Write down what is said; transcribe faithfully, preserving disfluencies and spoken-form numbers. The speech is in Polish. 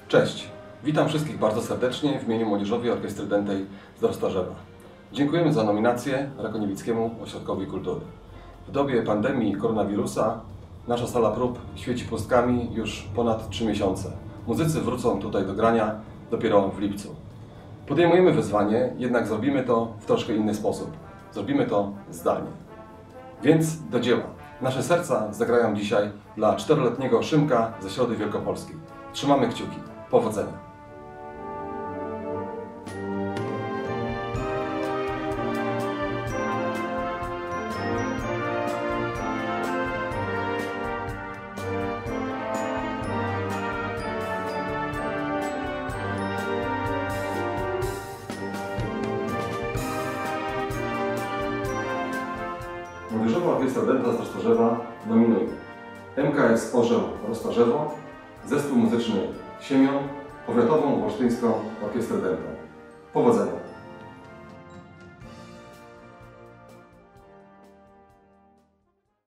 Cześć, witam wszystkich bardzo serdecznie w imieniu Młodzieżowej Orkiestry Dętej z Roztarzewa. Dziękujemy za nominację Rakoniewickiemu Ośrodkowi Kultury. W dobie pandemii koronawirusa nasza sala prób świeci pustkami już ponad trzy miesiące. Muzycy wrócą tutaj do grania dopiero w lipcu. Podejmujemy wyzwanie, jednak zrobimy to w troszkę inny sposób. Zrobimy to zdalnie. Więc do dzieła. Nasze serca zagrają dzisiaj dla czteroletniego Szymka ze Środy Wielkopolskiej. Trzymamy kciuki. Powodzenia! Młodzieżowa Orkiestra Dęta z Roztarzewa nominuje M K S Orzeł Roztarzewo, Zespół Muzyczny Siemion, Powiatową Wolsztyńską Orkiestrę Dętą. Powodzenia!